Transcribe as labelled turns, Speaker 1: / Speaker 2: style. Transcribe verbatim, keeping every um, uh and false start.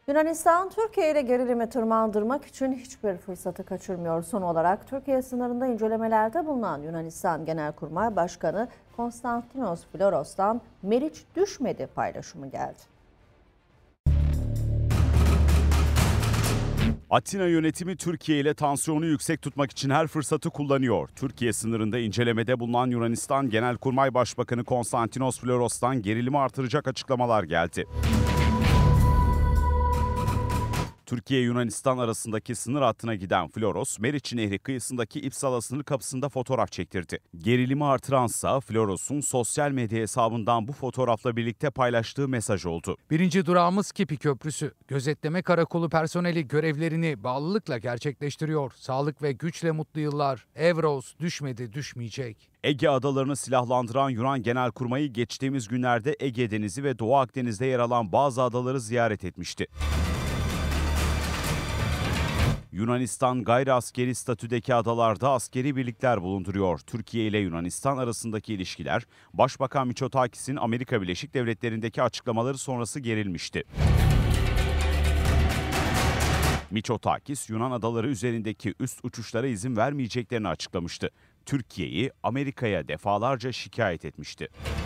Speaker 1: Yunanistan, Türkiye ile gerilimi tırmandırmak için hiçbir fırsatı kaçırmıyor. Son olarak Türkiye sınırında incelemelerde bulunan Yunanistan Genelkurmay Başkanı Konstantinos Floros'tan "Meriç düşmedi" paylaşımı geldi.
Speaker 2: Atina yönetimi Türkiye ile tansiyonu yüksek tutmak için her fırsatı kullanıyor. Türkiye sınırında incelemede bulunan Yunanistan Genelkurmay Başbakanı Konstantinos Floros'tan gerilimi artıracak açıklamalar geldi. Türkiye-Yunanistan arasındaki sınır hattına giden Floros, Meriç Nehri kıyısındaki İpsala sınır kapısında fotoğraf çektirdi. Gerilimi artıransa Floros'un sosyal medya hesabından bu fotoğrafla birlikte paylaştığı mesaj oldu.
Speaker 3: Birinci durağımız Kipi Köprüsü. Gözetleme karakolu personeli görevlerini bağlılıkla gerçekleştiriyor. Sağlık ve güçle mutlu yıllar. Evros düşmedi, düşmeyecek.
Speaker 2: Ege adalarını silahlandıran Yunan Genelkurmayı geçtiğimiz günlerde Ege Denizi ve Doğu Akdeniz'de yer alan bazı adaları ziyaret etmişti. Yunanistan gayri askeri statüdeki adalarda askeri birlikler bulunduruyor. Türkiye ile Yunanistan arasındaki ilişkiler Başbakan Mitsotakis'in Amerika Birleşik Devletleri'ndeki açıklamaları sonrası gerilmişti. Mitsotakis, Yunan adaları üzerindeki üst uçuşlara izin vermeyeceklerini açıklamıştı. Türkiye'yi Amerika'ya defalarca şikayet etmişti.